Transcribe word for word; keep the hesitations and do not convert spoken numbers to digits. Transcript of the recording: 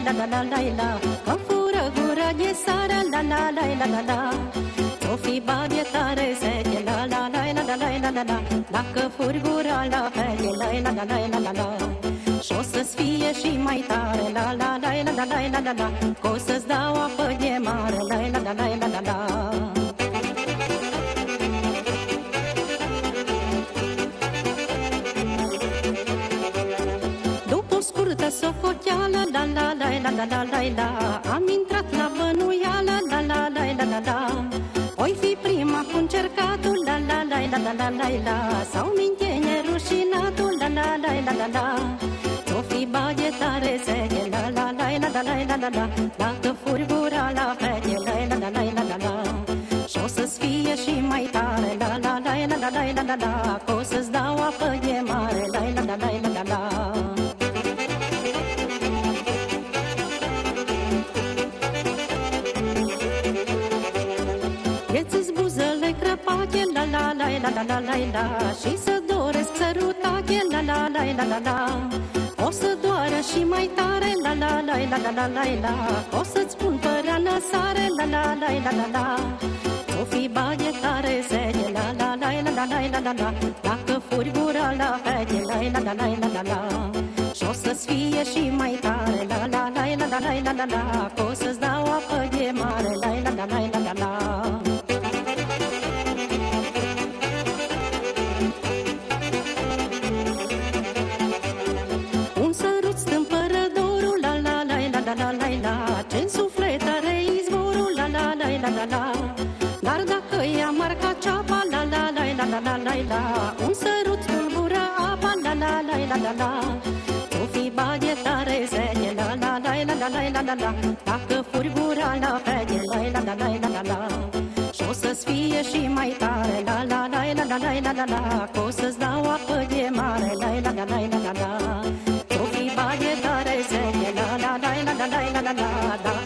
la la la la la. Că fură gură e sară, la la la la la la. O fi babie tare sete, la la la la la la la la la. Dacă furi gura la fete, la la la la la la la. Și-o să-ți fie și mai tare, la la la la la la la la la. Că o să-ți dau apă de mare, la la la la la la la. Socoteală, la la la la la la la la. Am intrat la bănuială, la la la la la la. Oi fi prima cu încercatul, la la la la la la la la. Sau minte nerușinatul, la la la la la la. O fi baghe tare seche, la la la la la la la la. Dacă furi gura la fete, la la la la la la. Și o să-ți fie și mai tare, la la la la la la la la. Că o să-ți dau apă de mare, la la la la la la la. Ieți-ți buzele crăpache, la la la la la la la la. Și să doresc sărutache, la la la la la la. O să doară și mai tare, la la la la la la la la. O să-ți pun păreană sare, la la la la la la. O fi baghe tare sete, la la la la la la la la la. Dacă furi gura la fete, la la la la la la la. Și o să-ți fie și mai tare, la la la la la la la la. Că o să-ți dau apă de mare, la la la la la la la. La la la la, ce-n suflet are izvorul, la la la la la la. Dar dacă i-a marcat ceapa, la la la la la la la la. Un sărut tulbură apa, la la la la la la. O fi baghe tare sete, la la la la la la la la la. Dacă furi gura la fete, la la la la la la la. Și o să-ți fie și mai tare, la la la la la la la la la. Că o să-ți dau apă de mare, la la la la la la la. O fi baghe tare sete, la la la la la la la la.